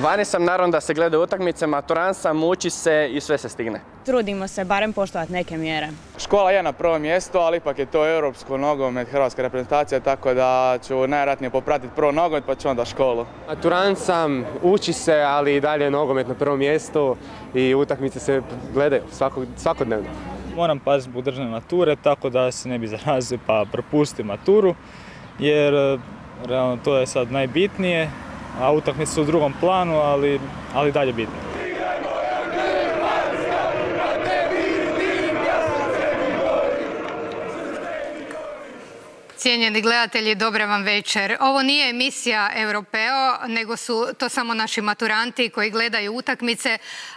Vani sam naravno da se gleda utakmice, maturan sam, uči se i sve se stigne. Trudimo se barem poštovati neke mjere. Škola je na prvom mjestu, ali ipak je to europsko nogomet, hrvatska reprezentacija, tako da ću najvjerojatnije popratiti prvo nogomet pa ću onda školu. Maturan sam, uči se, ali i dalje je nogomet na prvom mjestu i utakmice se gledaju svakodnevno. Moram paziti zbog državne mature, tako da se ne bi zarazio pa propustim maturu, jer realno to je sad najbitnije, a utakmice su u drugom planu, ali dalje bitno. Cijenjeni gledatelji, dobra vam večer. Ovo nije emisija Europeo, nego su to samo naši maturanti koji gledaju utakmice.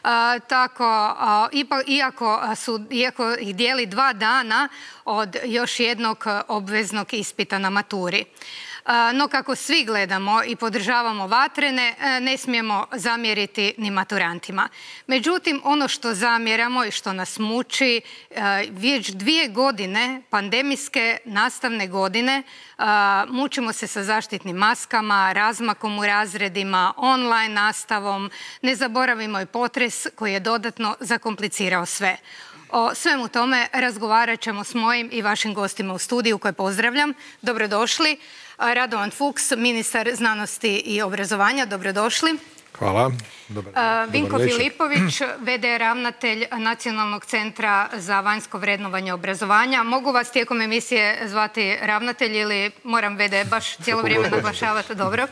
Iako ih dijeli 2 dana od još jednog obveznog ispita na maturi. No kako svi gledamo i podržavamo vatrene, ne smijemo zamjeriti ni maturantima. Međutim, ono što zamjeramo i što nas muči, već 2 godine, pandemijske nastavne godine, mučimo se sa zaštitnim maskama, razmakom u razredima, online nastavom, ne zaboravimo i potres koji je dodatno zakomplicirao sve. O svemu tome razgovarat ćemo s mojim i vašim gostima u studiju koje pozdravljam. Dobrodošli. Radovan Fuchs, ministar znanosti i obrazovanja. Dobrodošli. Hvala. Vinko Filipović, v.d. ravnatelj Nacionalnog centra za vanjsko vrednovanje obrazovanja. Mogu vas tijekom emisije zvati ravnatelj ili moram v.d. baš cijelo vrijeme naglašavati? Dobro.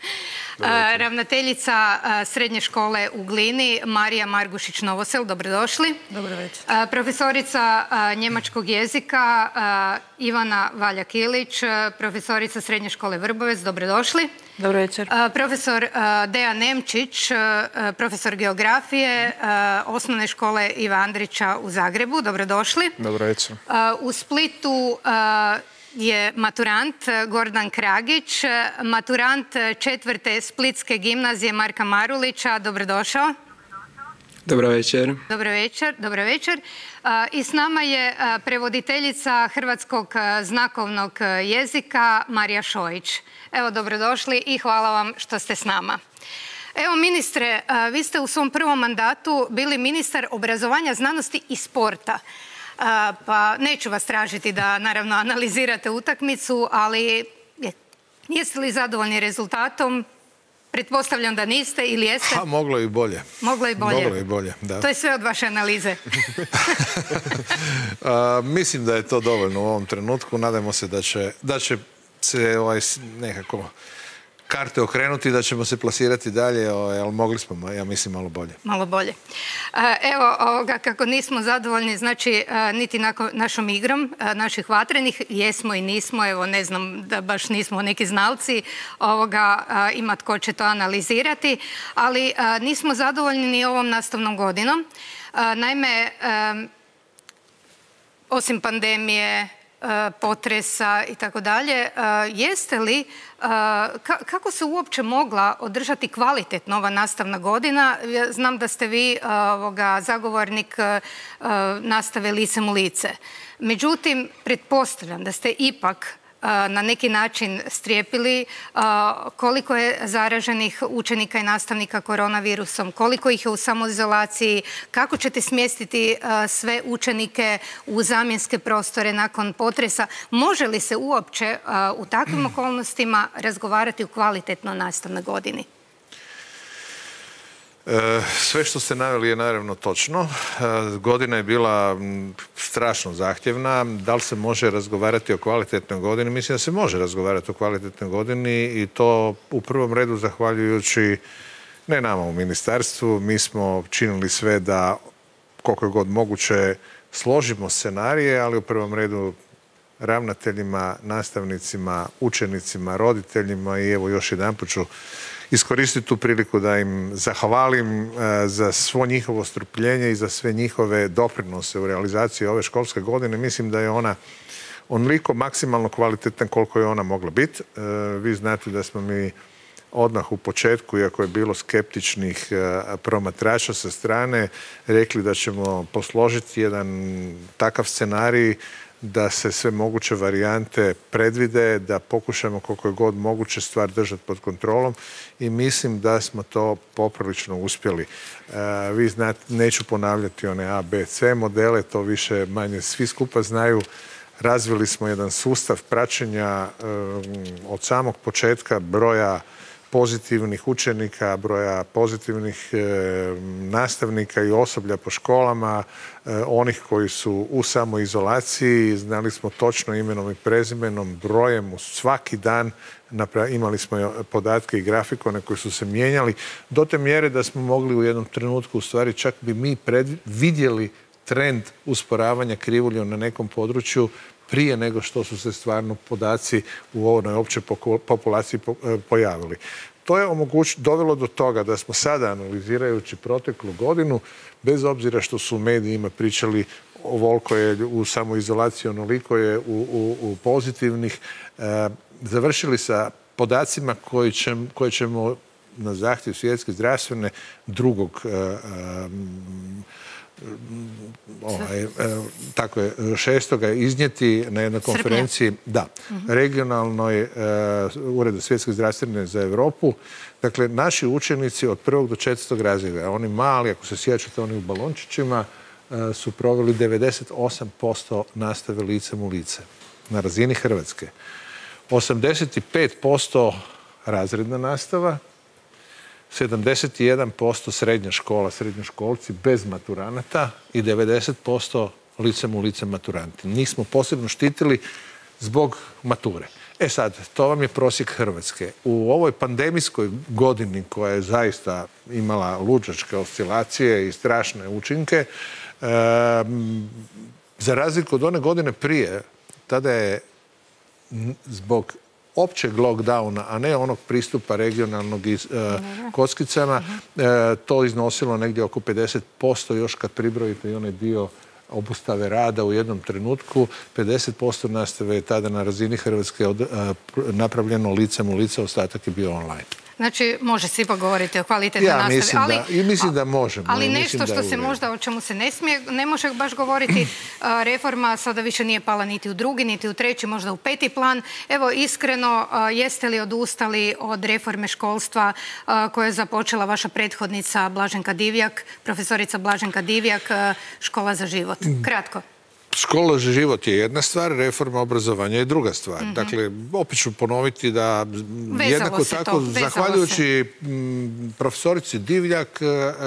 Ravnateljica Srednje škole u Glini, Marija Margušić-Novosel, dobrodošli. Dobro večer. Profesorica njemačkog jezika Ivana Valjak-Ilić, profesorica Srednje škole Vrbovec, dobrodošli. Dobro večer. Profesor Dejan Nemčić, profesor geografije Osnovne škole Iva Andrića u Zagrebu, dobrodošli. Dobro večer. U Splitu je maturant Gordan Kragić, maturant 4. Splitske gimnazije Marka Marulića. Dobrodošao. Dobro večer. Dobro večer. I s nama je prevoditeljica hrvatskog znakovnog jezika Marija Šojić. Evo, dobrodošli i hvala vam što ste s nama. Evo, ministre, vi ste u svom prvom mandatu bili ministar obrazovanja, znanosti i sporta. Pa neću vas tražiti da naravno analizirate utakmicu, ali jeste li zadovoljni rezultatom? Pretpostavljam da niste ili jeste? Moglo i bolje. Moglo i bolje, da. To je sve od vaše analize. Mislim da je to dovoljno u ovom trenutku. Nadamo se da će se nekako karte okrenuti, da ćemo se plasirati dalje, ali mogli smo, ja mislim, malo bolje. Malo bolje. Evo, kako nismo zadovoljni, znači, niti našom igrom, naših vatrenih, jesmo i nismo, evo, ne znam da baš nismo neki znalci, ima tko će to analizirati, ali nismo zadovoljni ni ovom nastavnom godinom. Naime, osim pandemije, potresa i tako dalje, jeste li, kako se uopće mogla održati kvalitetno ova nastavna godina? Znam da ste vi zagovornik nastave licem u lice. Međutim, pretpostavljam da ste ipak na neki način strijepili koliko je zaraženih učenika i nastavnika koronavirusom, koliko ih je u samoizolaciji, kako ćete smjestiti sve učenike u zamjenske prostore nakon potresa. Može li se uopće u takvim okolnostima razgovarati o kvalitetno nastavnoj godini? Sve što ste naveli je naravno točno. Godina je bila strašno zahtjevna. Da li se može razgovarati o kvalitetnoj godini? Mislim da se može razgovarati o kvalitetnoj godini i to u prvom redu zahvaljujući ne nama u ministarstvu. Mi smo činili sve da koliko je god moguće složimo scenarije, ali u prvom redu ravnateljima, nastavnicima, učenicima, roditeljima i evo još jedanput ću iskoristiti tu priliku da im zahvalim za svo njihovo strpljenje i za sve njihove doprinose u realizaciji ove školske godine. Mislim da je ona onoliko maksimalno kvalitetna koliko je ona mogla biti. Vi znate da smo mi odmah u početku, iako je bilo skeptičnih promatrača sa strane, rekli da ćemo posložiti jedan takav scenarij da se sve moguće varijante predvide, da pokušamo koliko je god moguće stvar držati pod kontrolom i mislim da smo to poprilično uspjeli. Vi znate, neću ponavljati one A, B, C modele, to više manje svi skupa znaju. Razvili smo jedan sustav praćenja od samog početka broja pozitivnih učenika, broja pozitivnih nastavnika i osoblja po školama, onih koji su u samoizolaciji, znali smo točno imenom i prezimenom, brojem svaki dan, imali smo podatke i grafikone koji su se mijenjali, do te mjere da smo mogli u jednom trenutku, u stvari čak bi mi vidjeli trend usporavanja krivulje na nekom području prije nego što su se stvarno podaci u ovoj općoj populaciji pojavili. To je dovelo do toga da smo sada, analizirajući proteklu godinu, bez obzira što su u medijima pričali ovoliko je u samoizolaciji, onoliko je u pozitivnih, završili sa podacima koje ćemo na zahtjev Svjetske zdravstvene 6. iznijeti na jednoj konferenciji regionalnoj Ureda Svjetske zdravstvene za Europu. Dakle, naši učenici od 1. do 4. razreda, oni mali, ako se sjećate, oni u balončićima, su proveli 98% nastave licem u lice na razini Hrvatske. 85% razredna nastava, 71% srednja škola, srednjoškolci bez maturanata i 90% licem u lice maturanti. Njih smo posebno štitili zbog mature. E sad, to vam je prosjek Hrvatske. U ovoj pandemijskoj godini koja je zaista imala luđačke oscilacije i strašne učinke, za razliku od one godine prije, tada je zbog općeg lockdowna, a ne onog pristupa regionalnog kockicama, to iznosilo negdje oko 50%, još kad pribrojite i onaj dio obustave rada u jednom trenutku, 50% nastave je tada na razini Hrvatske napravljeno licem u lice, ostatak je bio online. Znači, može se ipak govoriti o kvalitetnoj nastavi. Mislim da možemo. Ali nešto što se možda, o čemu se ne može baš govoriti, reforma sada više nije pala niti u 2., niti u 3., možda u 5. plan. Evo, iskreno, jeste li odustali od reforme školstva koja je započela vaša prethodnica Blaženka Divjak, profesorica Blaženka Divjak, Škola za život? Kratko. Škola za život je jedna stvar, reforma obrazovanja je druga stvar. Dakle, opet ću ponoviti da jednako tako, zahvaljujući profesorici Divjak,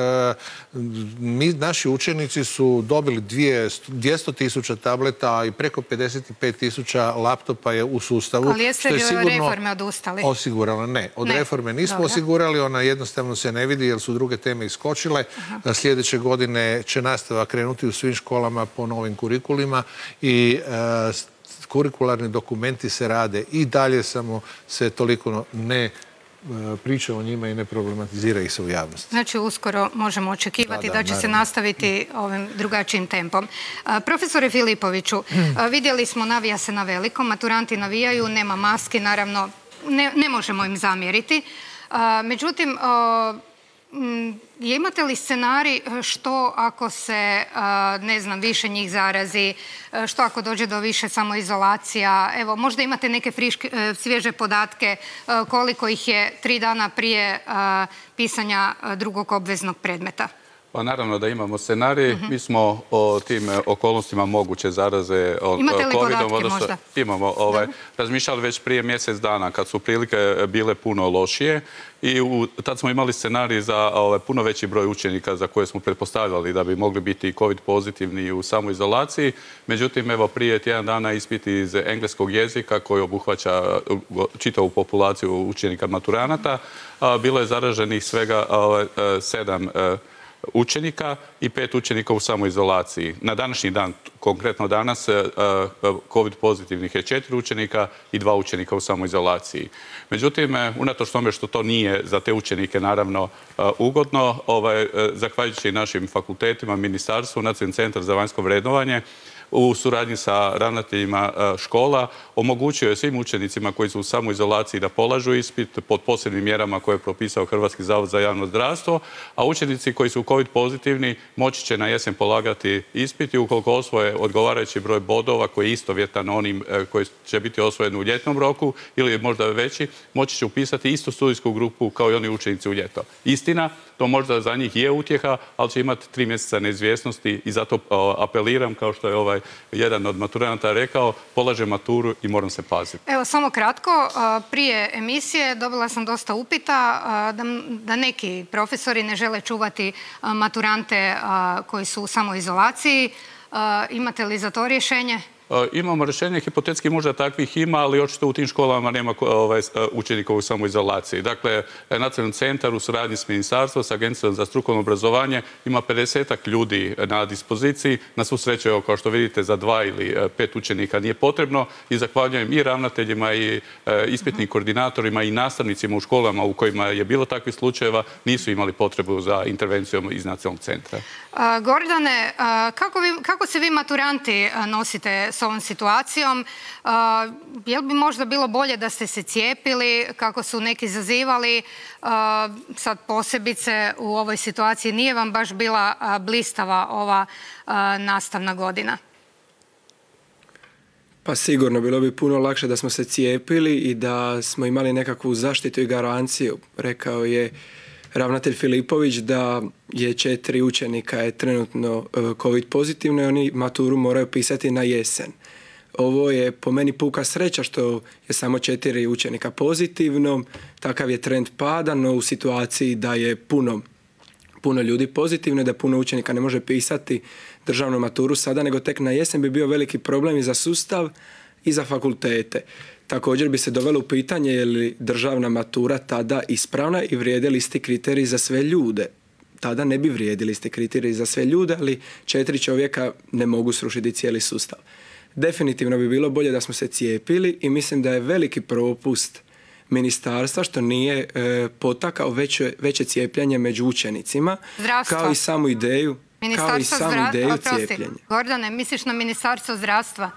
naši učenici su dobili 200.000 tableta i preko 55.000 laptopa je u sustavu. Ali jeste li od reforme odustali? Osigurala, ne. Od reforme nismo osigurali, ona jednostavno se ne vidi jer su druge teme iskočile. Sljedeće godine će nastava krenuti u svim školama po novim kurikulima i kurikularni dokumenti se rade i dalje, samo se toliko ne priča o njima i ne problematizira ih se u javnosti. Znači, uskoro možemo očekivati da će se nastaviti ovim drugačijim tempom. Profesore Filipoviću, vidjeli smo, navija se na velikom, maturanti navijaju, nema maski, naravno, ne možemo im zamjeriti. Međutim, imate li scenarij što ako se, ne znam, više njih zarazi, što ako dođe do više samoizolacija? Evo, možda imate neke svježe podatke koliko ih je 3 dana prije pisanja drugog obveznog predmeta? Pa naravno da imamo scenarij. Mi smo o tim okolnostima moguće zaraze COVID-om imamo razmišljali već prije mjesec dana kad su prilike bile puno lošije i tad smo imali scenarij za puno veći broj učenika za koje smo pretpostavljali da bi mogli biti COVID pozitivni u samoizolaciji. Međutim, evo prije tjedan dana ispiti iz engleskog jezika koji obuhvaća čitavu populaciju učenika maturanata. Bilo je zaraženih svega 7 učenika i 5 učenika u samoizolaciji. Na današnji dan, konkretno danas, COVID pozitivnih je 4 učenika i 2 učenika u samoizolaciji. Međutim, unatoč tome što to nije za te učenike naravno ugodno, zahvaljujući našim fakultetima, ministarstvu, Nacionalni centar za vanjsko vrednovanje, u suradnji sa ravnateljima škola omogućio je svim učenicima koji su u samoizolaciji da polažu ispit pod posebnim mjerama koje je propisao Hrvatski zavod za javno zdravstvo, a učenici koji su COVID pozitivni moći će na jesen polagati ispit i ukoliko osvoje odgovarajući broj bodova koji je istovjetan onim koji će biti osvojen u ljetnom roku ili možda veći, moći će upisati istu studijsku grupu kao i oni učenici u ljeto. Istina, to možda za njih je utjeha, ali će imati 3 mjeseca neizvjesnosti i zato apeliram, kao što je jedan od maturanata rekao, polažem maturu i moram se paziti. Evo, samo kratko. Prije emisije dobila sam dosta upita da neki profesori ne žele čuvati maturante koji su u samoizolaciji. Imate li za to rješenje? Imamo rješenje, hipotetski možda takvih ima, ali očito u tim školama nema učenika u samoizolaciji. Dakle, Nacionalni centar u suradnji s ministarstvom, s Agencijom za strukovno obrazovanje ima 50-ak ljudi na dispoziciji. Na svu sreću, evo, kao što vidite, za 2 ili 5 učenika nije potrebno i zahvaljujem i ravnateljima i ispitnim koordinatorima i nastavnicima u školama u kojima je bilo takvih slučajeva, nisu imali potrebu za intervencijom iz Nacionalnog centra. Gordane, kako se vi maturanti nosite s ovom situacijom? Je li bi možda bilo bolje da ste se cijepili, kako su neki zazivali? Sad posebice u ovoj situaciji nije vam baš bila blistava ova nastavna godina? Pa sigurno, bilo bi puno lakše da smo se cijepili i da smo imali nekakvu zaštitu i garanciju. Rekao je ravnatelj Filipović da je 4 učenika je trenutno COVID pozitivno i oni maturu moraju pisati na jesen. Ovo je po meni puka sreća što je samo 4 učenika pozitivno, takav je trend pada, no u situaciji da je puno ljudi pozitivno i da puno učenika ne može pisati državnu maturu sada, nego tek na jesen bi bio veliki problem i za sustav i za fakultete. Također bi se dovelo u pitanje je li državna matura tada ispravna i vrijede li isti kriteriji za sve ljude. Tada ne bi vrijedili isti kriteriji za sve ljude, ali 4 čovjeka ne mogu srušiti cijeli sustav. Definitivno bi bilo bolje da smo se cijepili i mislim da je veliki propust ministarstva što nije potakao veće cijepljenje među učenicima, kao i samu ideju cijepljenja. Gordane, misliš na Ministarstvo zdravstva?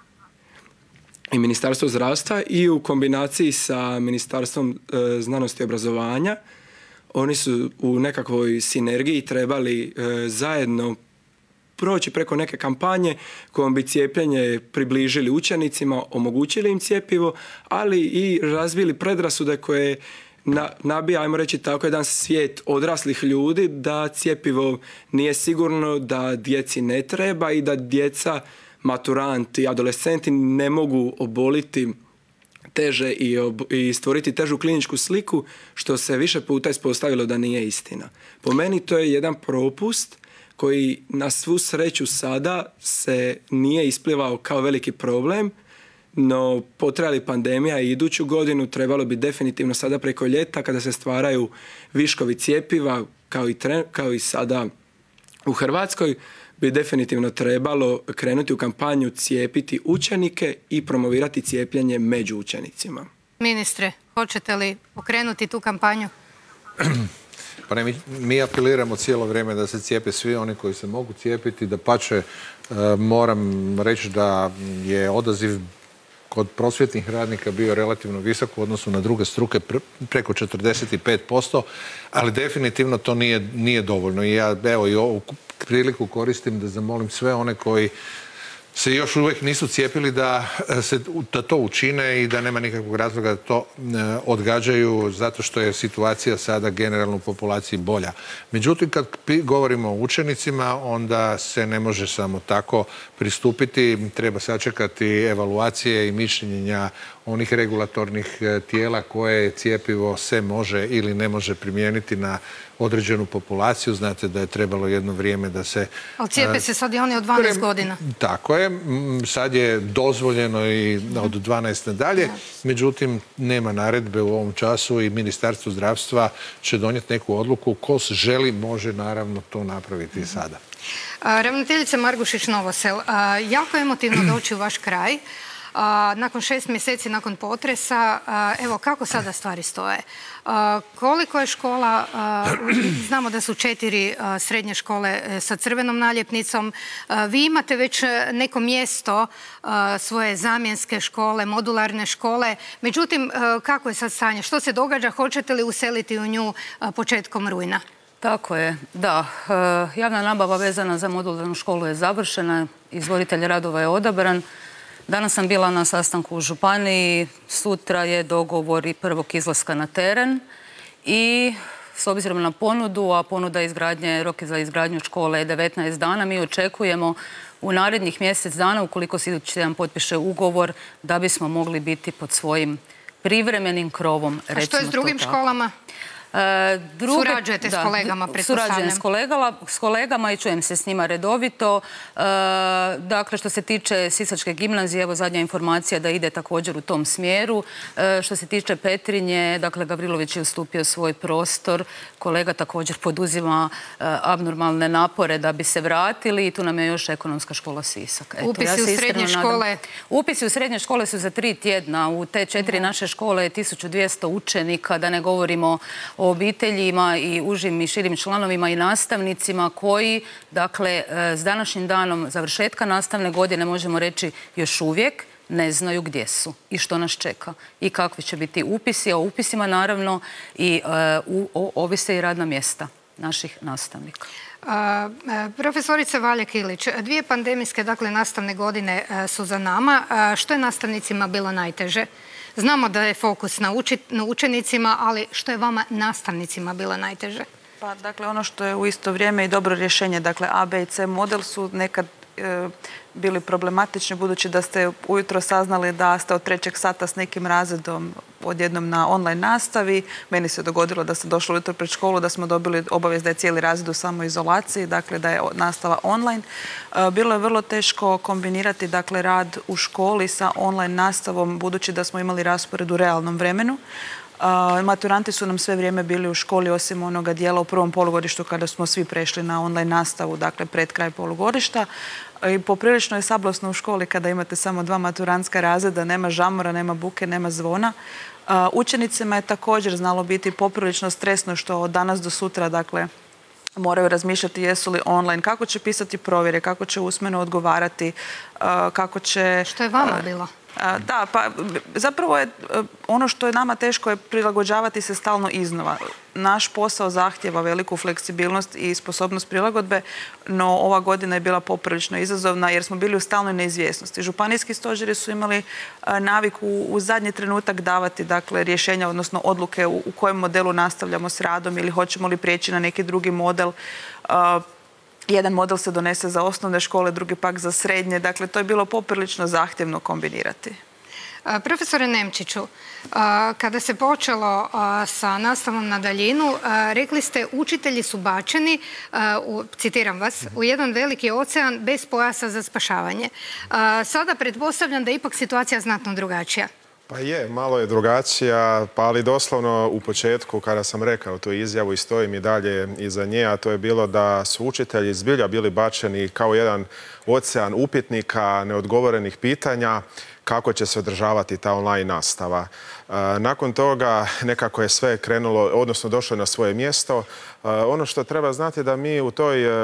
I Ministarstvo zdravstva i u kombinaciji sa Ministarstvom znanosti i obrazovanja. Oni su u nekakvoj sinergiji trebali zajedno proći preko neke kampanje kojom bi cijepljenje približili učenicima, omogućili im cjepivo, ali i razvili predrasude koje nabija, ajmo reći tako, jedan svijet odraslih ljudi da cjepivo nije sigurno, da djeci ne treba i da djeca, maturanti, adolescenti ne mogu oboliti teže i stvoriti težu kliničku sliku, što se više puta ispostavilo da nije istina. Po meni to je jedan propust koji na svu sreću sada se nije isplivao kao veliki problem, no potraja li pandemija i iduću godinu trebalo bi definitivno sada preko ljeta kada se stvaraju viškovi cjepiva kao i sada u Hrvatskoj, bi definitivno trebalo krenuti u kampanju cijepiti učenike i promovirati cijepljenje među učenicima. Ministre, hoćete li pokrenuti tu kampanju? Pa ne, mi apeliramo cijelo vrijeme da se cijepe svi oni koji se mogu cijepiti. Dapače, moram reći da je odaziv kod prosvjetnih radnika bio relativno visok u odnosu na druge struke, preko 45%, ali definitivno to nije dovoljno. I ja i ovu priliku koristim da zamolim sve one koji se još uvijek nisu cijepili da to učine i da nema nikakvog razloga da to odgađaju zato što je situacija sada generalno u populaciji bolja. Međutim, kad govorimo o učenicima, onda se ne može samo tako pristupiti. Treba sačekati evaluacije i mišljenja onih regulatornih tijela koje cjepivo se može ili ne može primijeniti na određenu populaciju. Znate da je trebalo jedno vrijeme da se... Ali cijepe se sad i oni od 12 godina. Tako je. Sad je dozvoljeno i od 12 nadalje. Međutim, nema naredbe u ovom času i Ministarstvo zdravstva će donijeti neku odluku. Ko se želi, može naravno to napraviti i sada. Ravnateljica Margušić Novosel, jako je emotivno doći u vaš kraj. nakon 6 mjeseci nakon potresa. Evo, kako sada stvari stoje? Koliko je škola? Znamo da su 4 srednje škole sa crvenom naljepnicom. Vi imate već neko mjesto svoje zamjenske škole, modularne škole. Međutim, kako je sad stanje? Što se događa? Hoćete li useliti u nju početkom rujna? Tako je, da. Javna nabava vezana za modularnu školu je završena, izvoditelj radova je odabran. Danas sam bila na sastanku u županiji, sutra je dogovor i prvog izlaska na teren i s obzirom na ponudu, a ponuda izgradnje, rok za izgradnju škole je 19 dana, mi očekujemo u narednih mjesec dana, ukoliko se idući tjedan potpiše ugovor, da bismo mogli biti pod svojim privremenim krovom. A što je s drugim školama? Surađujete s kolegama, pretpostavljam? Surađujem s kolegama i čujem se s njima redovito. Dakle, što se tiče Sisačke gimnazije, evo zadnja informacija da ide također u tom smjeru. Što se tiče Petrinje, dakle, Gavrilović je ustupio svoj prostor. Kolega također poduzima abnormalne napore da bi se vratili i tu nam je još Ekonomska škola Sisak. Upisi u srednje škole? Upisi u srednje škole su za 3 tjedna. U te 4 naše škole je 1200 učenika, da ne govorimo o obiteljima i užim i širim članovima i nastavnicima koji, dakle, s današnjim danom završetka nastavne godine možemo reći još uvijek ne znaju gdje su i što nas čeka i kakvi će biti upisi. O upisima naravno i ovise i radna mjesta naših nastavnika. Profesorice Valjak Ilić, 2 pandemijske, dakle, nastavne godine su za nama. Što je nastavnicima bilo najteže? Znamo da je fokus na učenicima, ali što je vama nastavnicima bilo najteže? Pa, dakle, ono što je u isto vrijeme i dobro rješenje, dakle, A, B i C model su nekad bili problematični, budući da ste ujutro saznali da ste od 3. sata s nekim razredom odjednom na online nastavi. Meni se dogodilo da sam došla ujutro pred školu, da smo dobili obavijest da je cijeli razred u samoizolaciji, dakle da je nastava online. Bilo je vrlo teško kombinirati, dakle, rad u školi sa online nastavom, budući da smo imali raspored u realnom vremenu. Maturanti su nam sve vrijeme bili u školi, osim onoga dijela u prvom polugodištu kada smo svi prešli na online nastavu, dakle pred kraj polugodišta. I poprilično je sablasno u školi kada imate samo 2 maturantska razreda, nema žamora, nema buke, nema zvona. Učenicima je također znalo biti poprilično stresno što od danas do sutra, dakle, moraju razmišljati jesu li online, kako će pisati provjere, kako će usmeno odgovarati, kako će... Što je vama bilo? Da, pa zapravo je ono što je nama teško je prilagođavati se stalno iznova. Naš posao zahtjeva veliku fleksibilnost i sposobnost prilagodbe, no ova godina je bila poprilično izazovna jer smo bili u stalnoj neizvjesnosti. Županijski stožeri su imali naviku u zadnji trenutak davati, dakle, rješenja, odnosno odluke u kojem modelu nastavljamo s radom ili hoćemo li prijeći na neki drugi model. Jedan model se donese za osnovne škole, drugi pak za srednje. Dakle, to je bilo poprilično zahtjevno kombinirati. Profesore Nemčiću, kada se počelo sa nastavom na daljinu, rekli ste učitelji su bačeni, citiram vas, u jedan veliki ocean bez pojasa za spašavanje. Sada pretpostavljam da je ipak situacija znatno drugačija. Pa je, malo je drugačija, pa ali doslovno u početku kada sam rekao tu izjavu i stojim i dalje iza nje, a to je bilo da su učitelji zbilja bili bačeni kao jedan ocean upitnika, neodgovorenih pitanja kako će se održavati ta online nastava. Nakon toga nekako je sve krenulo, odnosno došlo na svoje mjesto. Ono što treba znati da mi u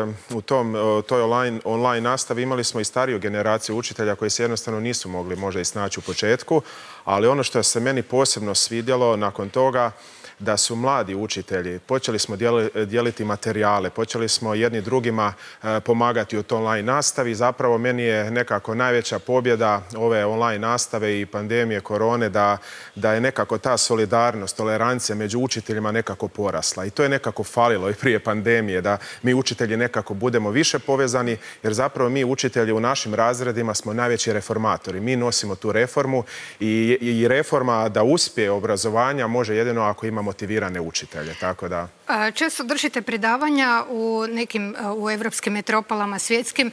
toj online nastavi imali smo i stariju generaciju učitelja koji se jednostavno nisu mogli možda i snaći u početku, ali ono što se meni posebno svidjelo nakon toga da su mladi učitelji, počeli smo dijeliti materijale, počeli smo jedni drugima pomagati u toj online nastavi. Zapravo meni je nekako najveća pobjeda ove online nastave i pandemije korone da je nekako ta solidarnost, tolerancija među učiteljima nekako porasla. I to je nekako falilo i prije pandemije, da mi učitelji nekako budemo više povezani, jer zapravo mi učitelji u našim razredima smo najveći reformatori. Mi nosimo tu reformu i reforma da uspije obrazovanja može jedino ako ima motivirane učitelje, tako da... Često držite predavanja u evropskim metropolama, svjetskim.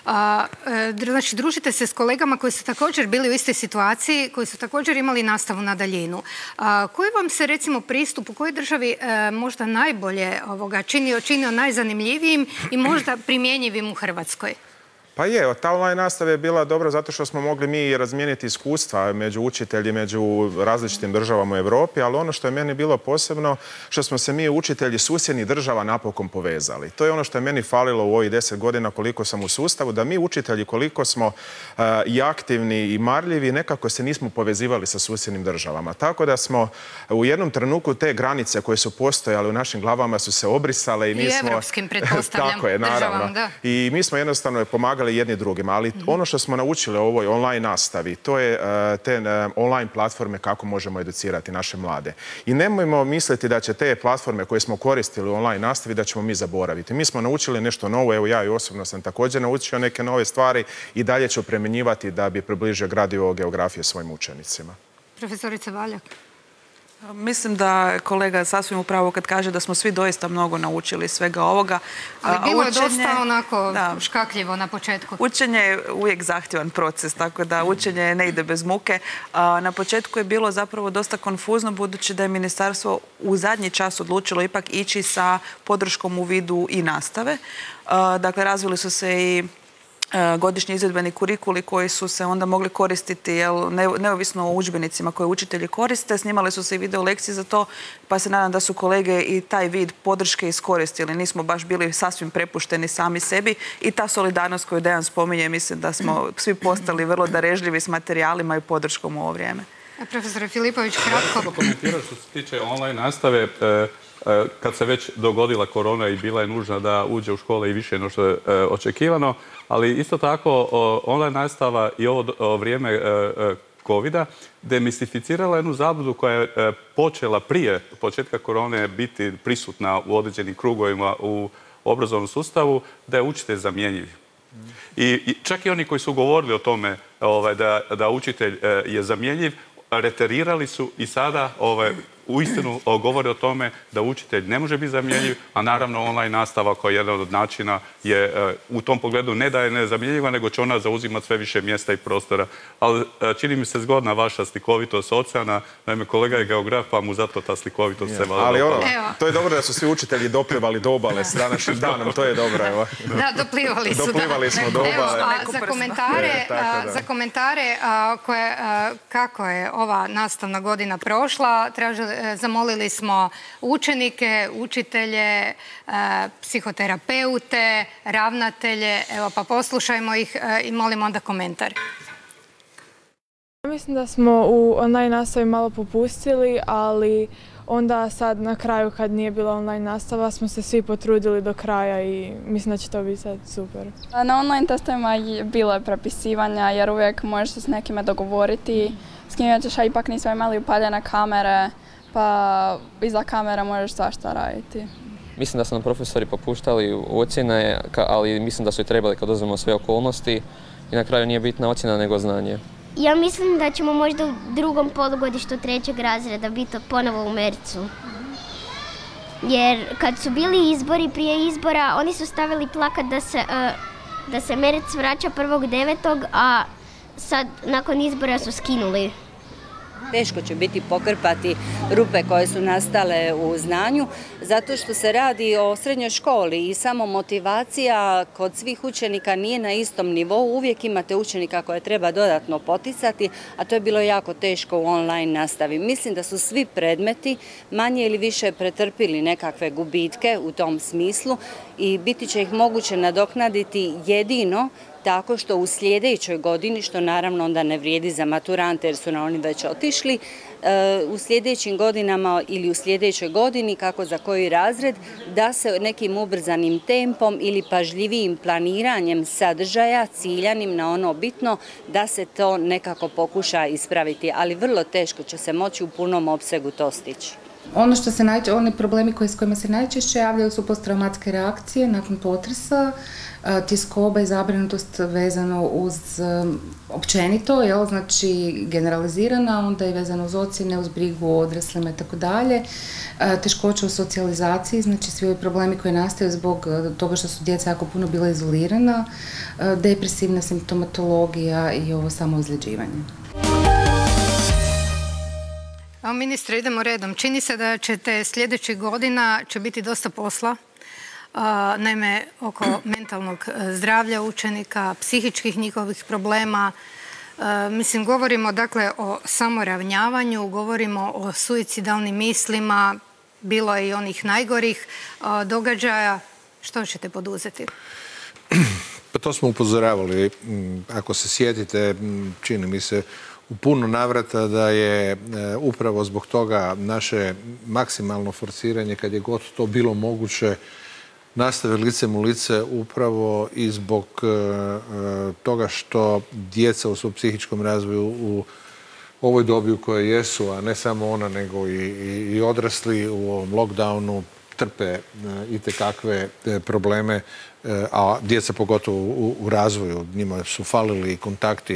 Znači, družite se s kolegama koji su također bili u istoj situaciji, koji su također imali nastavu na daljinu. Koji vam se, recimo, pristup u kojoj državi možda najbolje činio najzanimljivijim i možda primjenjivim u Hrvatskoj? Pa je, ta online nastava je bila dobra zato što smo mogli mi razmijeniti iskustva među učitelji, među različitim državama u Europi, ali ono što je meni bilo posebno, što smo se mi učitelji susjednih država napokon povezali. To je ono što je meni falilo u ovih 10 godina koliko sam u sustavu, da mi učitelji koliko smo i aktivni i marljivi, nekako se nismo povezivali sa susjednim državama. Tako da smo u jednom trenutku te granice koje su postojale u našim glavama su se obrisale i mi smo... I evropskim, pretpostavljam, tako je, naravno. Da. I mi smo jednostavno pomagali jedni drugima, ali ono što smo naučili u ovoj online nastavi, to je te online platforme kako možemo educirati naše mlade. I nemojmo misliti da će te platforme koje smo koristili u online nastavi da ćemo mi zaboraviti. Mi smo naučili nešto novo, evo ja i osobno sam također naučio neke nove stvari i dalje ću primjenjivati da bi približio gradivo geografije svojim učenicima. Profesorice Valjak. Mislim da je kolega sasvim u pravu kad kaže da smo svi doista mnogo naučili svega ovoga. Ali bilo je dosta onako škakljivo na početku. Učenje je uvijek zahtjevan proces, tako da učenje ne ide bez muke. Na početku je bilo zapravo dosta konfuzno budući da je ministarstvo u zadnji čas odlučilo ipak ići sa podrškom u vidu i nastave. Dakle, razvili su se i godišnji izvedbeni kurikuli koji su se onda mogli koristiti neovisno o udžbenicima koje učitelji koriste. Snimali su se i video lekcije za to, pa se nadam da su kolege i taj vid podrške iskoristili. Nismo baš bili sasvim prepušteni sami sebi i ta solidarnost koju Dejan spominje, mislim da smo svi postali vrlo darežljivi s materijalima i podrškom u ovo vrijeme. Profesor Filipović, kratko. Komentirati što se tiče online nastave, kad se već dogodila korona i bila je nužna da uđe u škole i više nego što je očekivano, ali isto tako online nastava i ovo vrijeme COVID-a demistificirala jednu zabludu koja je počela prije početka korone biti prisutna u određenim krugovima u obrazovnom sustavu, da je učitelj zamjenjiv. I čak i oni koji su govorili o tome da učitelj je zamjenjiv, reterirali su i sada uistinu govore o tome da učitelj ne može biti zamjenjiv, a naravno online nastava koja je jedan od načina je u tom pogledu ne da je nezamjenjiva, nego će ona zauzimati sve više mjesta i prostora. Ali čini mi se zgodna vaša slikovitost oceana. Naime, kolega je geograf, pa mu zato ta slikovitost se valjda. Ali to je dobro da su svi učitelji doplivali do obale s današnjim danom, to je dobro. Da, doplivali su. Doplivali smo do obale. Za komentare kako je ova nastavna godina prošla, zamolili smo učenike, učitelje, psihoterapeute, ravnatelje. Evo pa poslušajmo ih i molim onda komentar. Mislim da smo u online nastavi malo popustili, ali onda sad na kraju kad nije bila online nastava smo se svi potrudili do kraja i mislim da će to biti sad super. Na online testovima bilo je prepisivanja jer uvijek možeš se s nekime dogovoriti, s kim ćeš, a ipak nismo imali upaljene kamere, pa iza kamera možeš svašta raditi. Mislim da su nam profesori popuštali u ocjene, ali mislim da su i trebali kad uzmemo sve okolnosti i na kraju nije bitna ocjena nego znanje. Ja mislim da ćemo možda u drugom polugodištu 3. razreda biti ponovo u Mercu. Jer kad su bili izbori prije izbora, oni su stavili plakat da se Merec vraća 1.9., a sad nakon izbora su skinuli. Teško će biti pokrpati rupe koje su nastale u znanju, zato što se radi o srednjoj školi i samo motivacija kod svih učenika nije na istom nivou. Uvijek imate učenika koje treba dodatno poticati, a to je bilo jako teško u online nastavi. Mislim da su svi predmeti manje ili više pretrpili nekakve gubitke u tom smislu i biti će ih moguće nadoknaditi jedino tako što u sljedećoj godini, što naravno onda ne vrijedi za maturante jer su na oni već otišli, u sljedećim godinama ili u sljedećoj godini, kako za koji razred, da se nekim ubrzanim tempom ili pažljivijim planiranjem sadržaja, ciljanim na ono bitno, da se to nekako pokuša ispraviti, ali vrlo teško će se moći u punom opsegu to stići. Oni problemi s kojima se najčešće javljaju su posttraumatske reakcije nakon potresa, tjeskoba i zabrinutost vezano uz općenito, znači generalizirana, onda je vezano uz ocjene, uz brigu o odraslima i tako dalje, teškoće u socijalizaciji, znači svi ovi problemi koji nastaju zbog toga što su djeca jako puno bila izolirana, depresivna simptomatologija i ovo samoozljeđivanje. Ministre, idemo redom. Čini se da ćete sljedećih godina će biti dosta posla. naime oko mentalnog zdravlja učenika, psihičkih njihovih problema. Mislim, govorimo dakle o samoravnjavanju, govorimo o suicidalnim mislima, bilo je i onih najgorih događaja. Što ćete poduzeti? Pa to smo upozoravali. Ako se sjetite, čini mi se u puno navrata da je upravo zbog toga naše maksimalno forsiranje, kad je god to bilo moguće, nastave licem u lice upravo i zbog toga što djeca u svom psihičkom razvoju u ovoj dobi u kojoj jesu, a ne samo ona nego i odrasli u ovom lockdownu, trpe itekakve probleme, a djeca pogotovo u razvoju. Njima su falili kontakti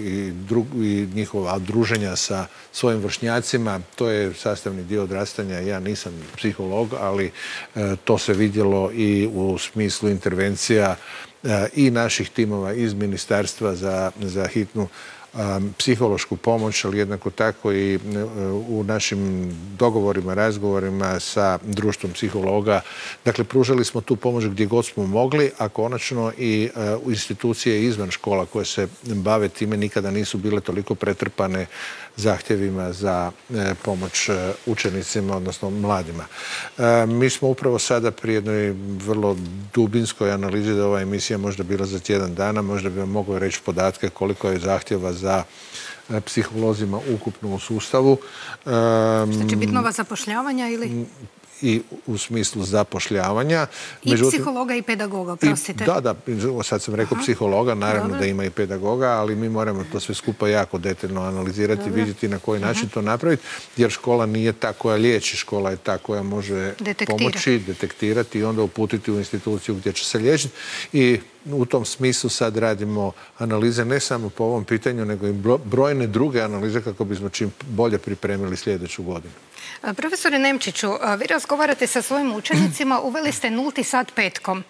i njihova druženja sa svojim vršnjacima. To je sastavni dio odrastanja. Ja nisam psiholog, ali to se vidjelo i u smislu intervencija i naših timova iz Ministarstva za hitnu psihološku pomoć, ali jednako tako i u našim dogovorima, razgovorima sa društvom psihologa. Dakle, pružali smo tu pomoć gdje god smo mogli, a konačno i institucije izvan škola koje se bave time nikada nisu bile toliko pretrpane zahtjevima za pomoć učenicima, odnosno mladima. Mi smo upravo sada pri jednoj vrlo dubinskoj analizi, da ova emisija možda bila za tjedan dana, možda bi vam mogao reći podatke koliko je zahtjeva za psiholozima ukupno u sustavu. Što će biti nova zapošljavanja ili? I u smislu zapošljavanja. I psihologa i pedagoga, prostite. Da, sad sam rekao psihologa, naravno da ima i pedagoga, ali mi moramo to sve skupa jako detaljno analizirati, vidjeti na koji način to napraviti, jer škola nije ta koja liječi, škola je ta koja može pomoći, detektirati i onda uputiti u instituciju gdje će se liječiti. I u tom smislu sad radimo analize ne samo po ovom pitanju, nego i brojne druge analize kako bismo čim bolje pripremili sljedeću godinu. Profesore Nemčiću, vi razgovarate sa svojim učenicima, uveli ste 0. sat petkom.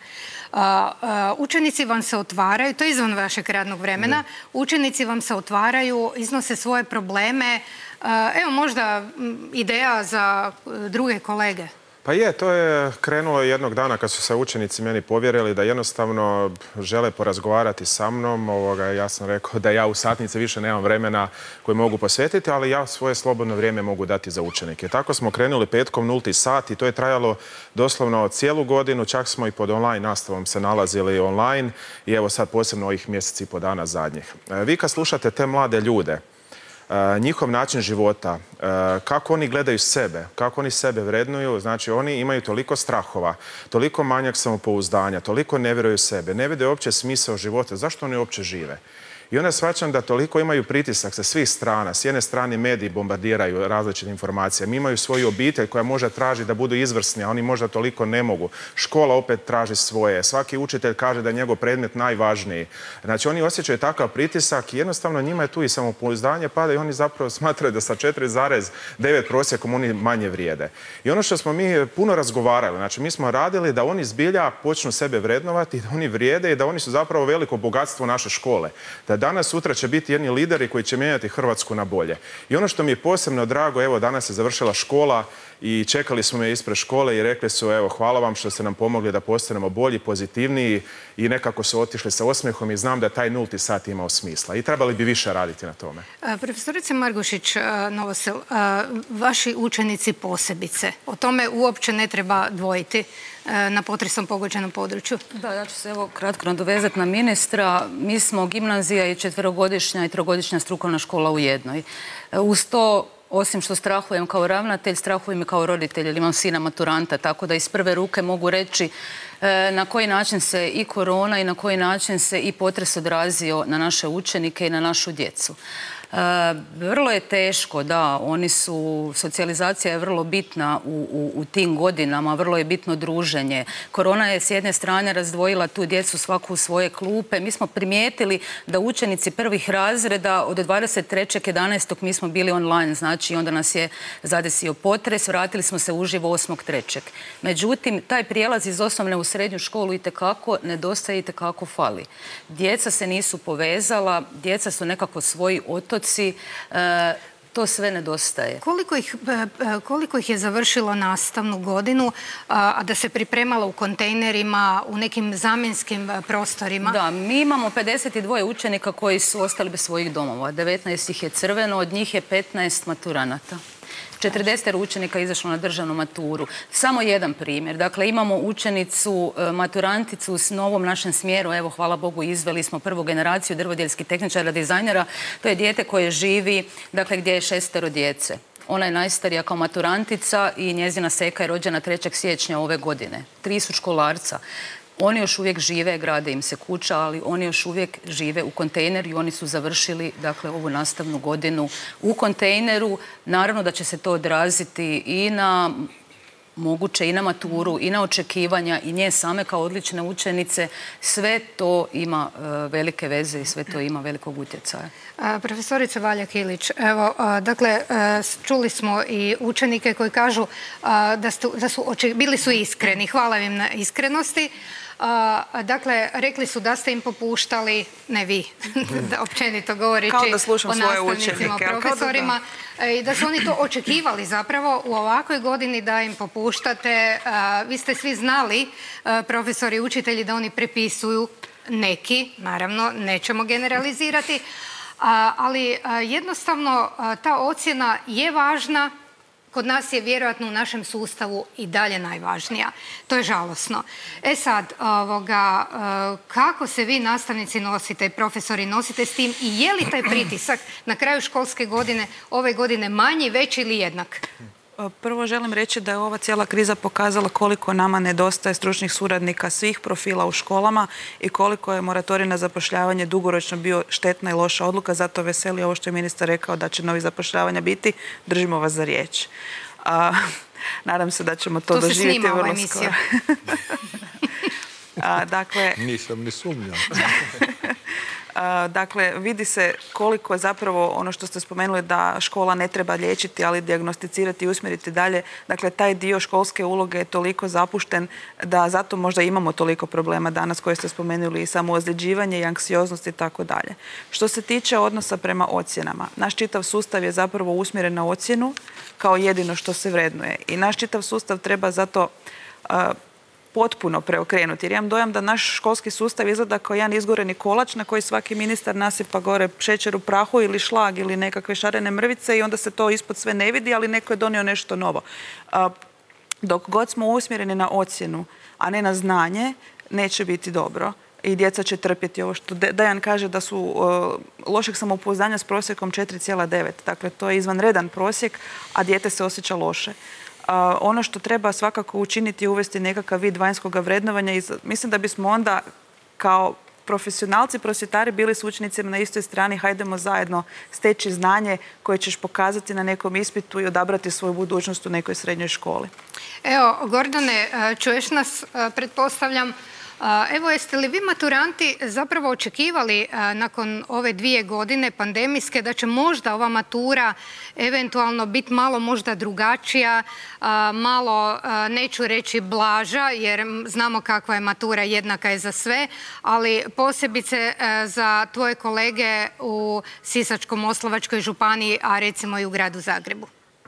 Učenici vam se otvaraju, to je izvan vašeg radnog vremena, učenici vam se otvaraju, iznose svoje probleme. Evo možda ideja za druge kolege. Pa je, to je krenulo jednog dana kad su se učenici meni povjerili da jednostavno žele porazgovarati sa mnom. Ja sam rekao da ja u satnici više nemam vremena koje mogu posvetiti, ali ja svoje slobodno vrijeme mogu dati za učenike. Tako smo krenuli petkom 0. sat i to je trajalo doslovno cijelu godinu, čak smo i pod online nastavom se nalazili online i evo sad posebno ovih mjeseci i po dana zadnjih. Vi kad slušate te mlade ljude, njihov način života, kako oni gledaju sebe, kako oni sebe vrednuju, znači oni imaju toliko strahova, toliko manjak samopouzdanja, toliko ne vjeruju sebe, ne vide uopće smisao života, zašto oni uopće žive? I onda shvaćam da toliko imaju pritisak sa svih strana. S jedne strane mediji bombardiraju različite informacije. Mi imaju svoju obitelj koja možda traži da budu izvrsni, a oni možda toliko ne mogu. Škola opet traži svoje. Svaki učitelj kaže da je njegov predmet najvažniji. Znači oni osjećaju takav pritisak i jednostavno njima je tu i samopouzdanje pada i oni zapravo smatraju da sa 4,9 prosjekom oni manje vrijede. I ono što smo mi puno razgovarali, znači mi smo radili da oni zbilja počnu sebe vrednovati, da oni vrijede i da oni su zapravo veliko bogatstvo naše škole. Da danas, sutra će biti jedni lideri koji će mijenjati Hrvatsku na bolje. I ono što mi je posebno drago, evo danas je završila škola i čekali smo me ispred škole i rekli su evo hvala vam što ste nam pomogli da postanemo bolji, pozitivniji i nekako su otišli sa osmijehom i znam da taj 0. sat imao smisla i trebali bi više raditi na tome. Profesorice Margušić Novosel, vaši učenici posebice, o tome uopće ne treba dvojiti na potresom pogođenom području. Da, ja ću se evo kratko nadovezati na ministra. Mi smo gimnazija i 4-godišnja i 3-godišnja strukovna škola u jednoj. Uz to, osim što strahujem kao ravnatelj, strahujem i kao roditelj, jer imam sina maturanta, tako da iz prve ruke mogu reći na koji način se i korona i na koji način se i potres odrazio na naše učenike i na našu djecu. Vrlo je teško, da, socijalizacija je vrlo bitna u tim godinama, vrlo je bitno druženje. Korona je s jedne strane razdvojila tu djecu svaku u svoje klupe. Mi smo primijetili da učenici prvih razreda od 23.11. mi smo bili online, znači onda nas je zadesio potres, vratili smo se uživo 8.3. Međutim, taj prijelaz iz osnovne u srednju školu itekako nedostaje, itekako fali. Djeca se nisu povezala, djeca su nekako svoji otoci. To sve nedostaje. Koliko ih je završilo nastavnu godinu, a da se pripremalo u kontejnerima, u nekim zamjenskim prostorima? Da, mi imamo 52 učenika koji su ostali bez svojih domova. 19 ih je crveno, od njih je 15 maturanata. 40 učenika izašlo na državnu maturu. Samo jedan primjer. Dakle, imamo učenicu, maturanticu s novom našem smjeru. Evo, hvala Bogu, izveli smo prvu generaciju drvodjeljskih tehničara, dizajnera. To je dijete koje živi, dakle, gdje je 6 djece. Ona je najstarija kao maturantica i njezina seka je rođena 3. siječnja ove godine. 3 su školarca. Oni još uvijek žive, grade im se kuća, ali oni još uvijek žive u kontejneru i oni su završili, dakle, ovu nastavnu godinu u kontejneru. Naravno da će se to odraziti i na moguće i na maturu i na očekivanja i nje same kao odlične učenice. Sve to ima velike veze i sve to ima velikog utjecaja. Profesorica Valjak Ilić, evo, dakle, čuli smo i učenike koji kažu bili su iskreni. Hvala im na iskrenosti. Dakle, rekli su da ste im popuštali, ne vi, općenito govoreći o nastavnicima, o profesorima, i da su oni to očekivali zapravo u ovakvoj godini da im popuštate. Vi ste svi znali, profesori i učitelji, da oni prepisuju neki, naravno, nećemo generalizirati, ali jednostavno ta ocjena je važna. Kod nas je vjerojatno u našem sustavu i dalje najvažnija. To je žalosno. Sad, kako se vi nastavnici nosite, profesori nosite s tim i je li taj pritisak na kraju školske godine ove godine manji, veći ili jednak? Prvo želim reći da je ova cijela kriza pokazala koliko nama nedostaje stručnih suradnika svih profila u školama i koliko je moratorij na zapošljavanje dugoročno bio štetna i loša odluka. Zato veseli ovo što je ministar rekao da će novi zapošljavanja biti. Držimo vas za riječ. Nadam se da ćemo to doživjeti vrlo skoro. Nisam ni sumnjao. Dakle, vidi se koliko je zapravo ono što ste spomenuli da škola ne treba liječiti, ali dijagnosticirati i usmjeriti dalje. Dakle, taj dio školske uloge je toliko zapušten da zato možda imamo toliko problema danas koje ste spomenuli i samoozljeđivanje i anksioznost i tako dalje. Što se tiče odnosa prema ocjenama, naš čitav sustav je zapravo usmjeren na ocjenu kao jedino što se vrednuje. I naš čitav sustav treba zato potpuno preokrenuti. Jer imam dojam da naš školski sustav izgleda kao jedan izgoreni kolač na koji svaki ministar nasipa gore šećer u prahu ili šlag ili nekakve šarene mrvice i onda se to ispod sve ne vidi, ali neko je donio nešto novo. Dok god smo usmjereni na ocjenu, a ne na znanje, neće biti dobro. I djeca će trpjeti ovo što Dejan kaže da su lošeg samopouzdanja s prosjekom 4,9. Dakle, to je izvanredan prosjek, a dijete se osjeća loše. Ono što treba svakako učiniti je uvesti nekakav vid vanjskog vrednovanja i mislim da bismo onda kao profesionalci, prosvjetari bili s učenicima na istoj strani. Hajdemo zajedno steći znanje koje ćeš pokazati na nekom ispitu i odabrati svoju budućnost u nekoj srednjoj školi. Evo, Gordane, čuješ nas, pretpostavljam. Evo, jeste li vi maturanti zapravo očekivali nakon ove 2 godine pandemijske da će možda ova matura eventualno biti malo možda drugačija, malo, neću reći blaža, jer znamo kakva je matura, jednaka je za sve, ali posebice za tvoje kolege u Sisačko-moslavačkoj županiji, a recimo i u gradu Zagrebu?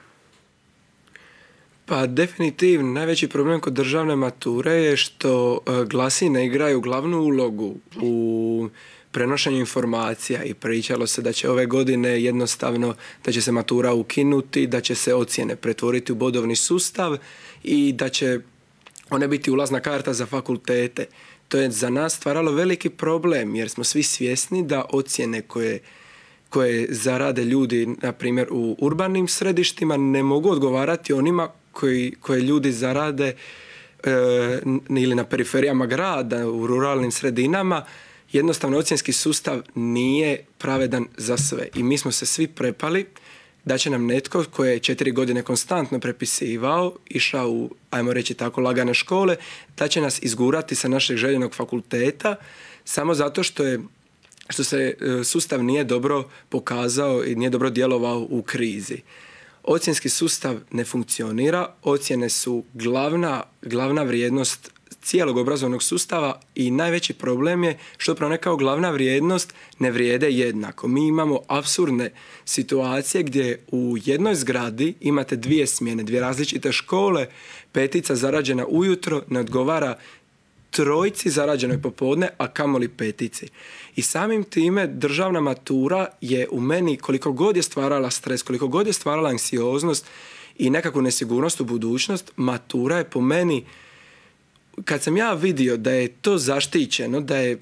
Pa definitivno, najveći problem kod državne mature je što glasine igraju glavnu ulogu u prenošenju informacija i pričalo se da će ove godine jednostavno, da će se matura ukinuti, da će se ocjene pretvoriti u bodovni sustav i da će one biti ulazna karta za fakultete. To je za nas stvaralo veliki problem jer smo svi svjesni da ocjene koje zarade ljudi, na primjer u urbanim središtima, ne mogu odgovarati onima koje ljudi zarade ili na periferijama grada, u ruralnim sredinama. Jednostavno, ocjenski sustav nije pravedan za sve. I mi smo se svi prepali da će nam netko koji je 4 godine konstantno prepisivao, išao u, ajmo reći tako, lagane škole, da će nas izgurati sa našeg željenog fakulteta samo zato što se sustav nije dobro pokazao i nije dobro djelovao u krizi. ocjenski sustav ne funkcionira, ocjene su glavna vrijednost cijelog obrazovnog sustava i najveći problem je što upravo ne kao glavna vrijednost ne vrijede jednako. Mi imamo apsurdne situacije gdje u jednoj zgradi imate 2 smjene, 2 različite škole, 5 zarađena ujutro ne odgovara 3 zarađenoj popodne, a kamoli 5. I samim time državna matura je u meni, koliko god je stvarala stres, koliko god je stvarala anksioznost i nekakvu nesigurnost u budućnost, matura je po meni, kad sam ja vidio da je to zaštićeno,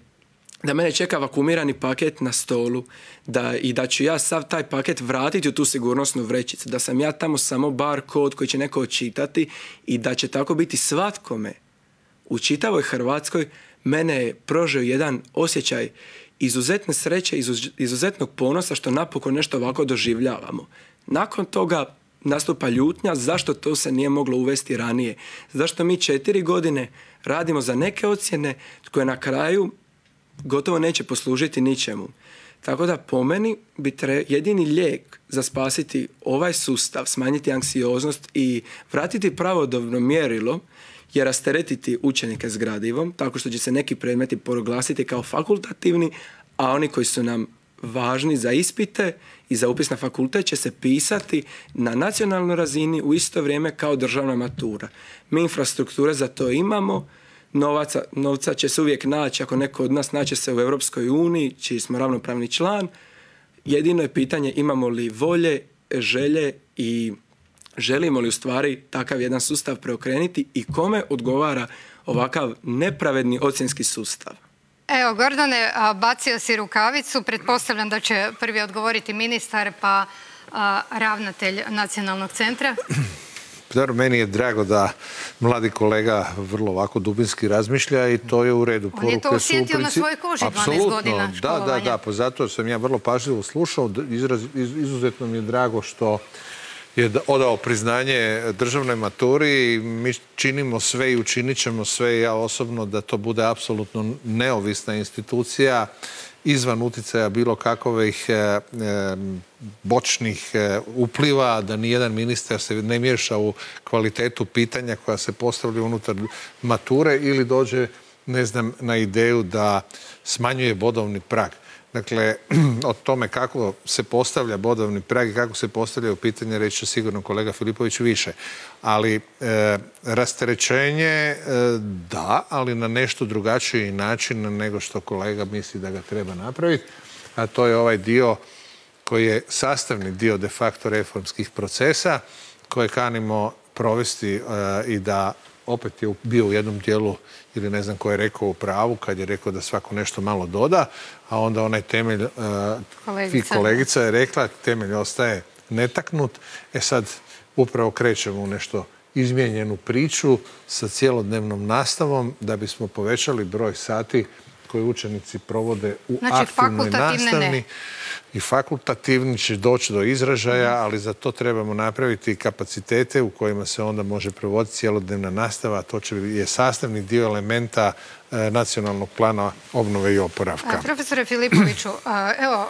da mene čeka vakumirani paket na stolu i da ću ja sav taj paket vratiti u tu sigurnosnu vrećicu, da sam ja tamo samo bar kod koji će neko očitati i da će tako biti svatkome u čitavoj Hrvatskoj, mene je prožeo jedan osjećaj izuzetne sreće, izuzetnog ponosa što napokon nešto ovako doživljavamo. Nakon toga nastupa ljutnja zašto to se nije moglo uvesti ranije. Zašto mi 4 godine radimo za neke ocjene koje na kraju gotovo neće poslužiti ničemu. Tako da po meni bi jedini lijek za spasiti ovaj sustav, smanjiti anksioznost i vratiti pravodobno mjerilo je rasteretiti učenike s gradivom, tako što će se neki predmeti proglasiti kao fakultativni, a oni koji su nam važni za ispite i za upis na fakultet će se pisati na nacionalnoj razini u isto vrijeme kao državna matura. Mi infrastrukture za to imamo, novca će se uvijek naći, ako neko od nas naće se u Europskoj uniji, čiji smo ravnopravni član. Jedino je pitanje imamo li volje, želje i želimo li u stvari takav jedan sustav preokrenuti i kome odgovara ovakav nepravedni ocjenski sustav. Evo, Gordane, bacio si rukavicu. Pretpostavljam da će prvi odgovoriti ministar, pa ravnatelj Nacionalnog centra. Meni je drago da mladi kolega vrlo ovako dubinski razmišlja i to je u redu. On je to osjetio na svojoj koži 12 godina školovanja. Da, pa zato sam ja vrlo pažljivo slušao. Izuzetno mi je drago što je odao priznanje državnoj maturi. Mi činimo sve i učinit ćemo sve, ja osobno, da to bude apsolutno neovisna institucija izvan utjecaja bilo kakvih bočnih upliva, da nijedan ministar se ne miješa u kvalitetu pitanja koja se postavlja unutar mature ili dođe, ne znam, na ideju da smanjuje bodovni prag. Dakle, o tome kako se postavlja bodovni prag i kako se postavljaju pitanje reći će sigurno kolega Filipović više. Ali rasterećenje da, ali na nešto drugačiji način nego što kolega misli da ga treba napraviti. A to je ovaj dio koji je sastavni dio de facto reformskih procesa koje kanimo provesti i da opet je bio u jednom dijelu, ili ne znam ko je rekao u pravu, kad je rekao da svako nešto malo doda, a onda onaj temelj, kolegica je rekla, temelj ostaje netaknut. Sad upravo krećemo u nešto izmijenjenu priču sa cjelodnevnom nastavom da bismo povećali broj sati koje učenici provode u aktivnoj nastavi. I fakultativni će doći do izražaja, ali za to trebamo napraviti kapacitete u kojima se onda može provoditi cjelodnevna nastava. To je sastavni dio elementa nacionalnog plana obnove i oporavka. Profesore Filipoviću, evo,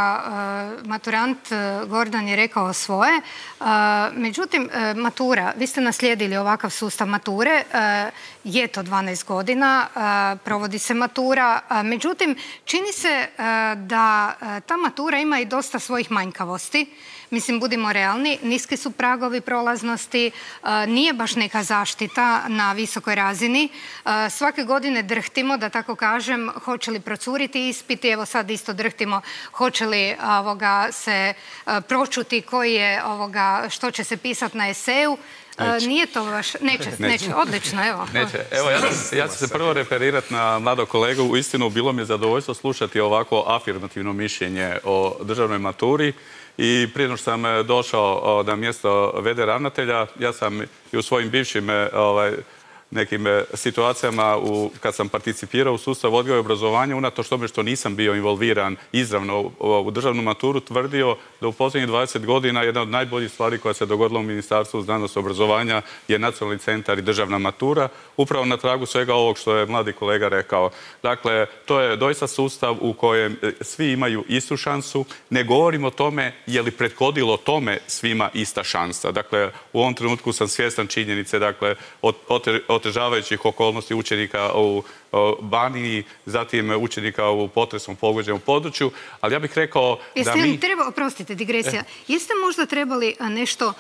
maturant Gordan je rekao svoje. Međutim, matura, vi ste naslijedili ovakav sustav mature, je to 12 godina, provodi se matura. Međutim, čini se da ta matura ima i dosta svojih manjkavosti. Mislim, budimo realni, niski su pragovi prolaznosti, nije baš neka zaštita na visokoj razini. Svake godine drhtimo, da tako kažem, hoće li procuriti ispiti, evo sad isto drhtimo, hoće li se pročuti koji je, što će se pisati na eseju. Nije to baš, neće, odlično, evo. Neće, evo ja ću se prvo referirati na mladog kolegu. Uistinu bilo mi je zadovoljstvo slušati ovako afirmativno mišljenje o državnoj maturi. I prije nego što sam došao na mjesto VD ravnatelja, ja sam i u svojim bivšim nekim situacijama kad sam participirao u sustavu odgoja i obrazovanja, unatoč tome što nisam bio involviran izravno u državnu maturu, tvrdio da u posljednjih 20 godina jedna od najboljih stvari koja se dogodila u Ministarstvu znanosti i obrazovanja je nacionalni centar i državna matura, upravo na tragu svega ovog što je mladi kolega rekao. Dakle, to je doista sustav u kojem svi imaju istu šansu. Ne govorim o tome je li prethodilo tome svima ista šansa. Dakle, u ovom trenutku sam svjestan činjenice, dakle, otežavajućih okolnosti učenika u Baniji, zatim učenika u potresom pogođenom području, ali ja bih rekao da mi... Oprostite, digresija. Jeste možda trebali nešto,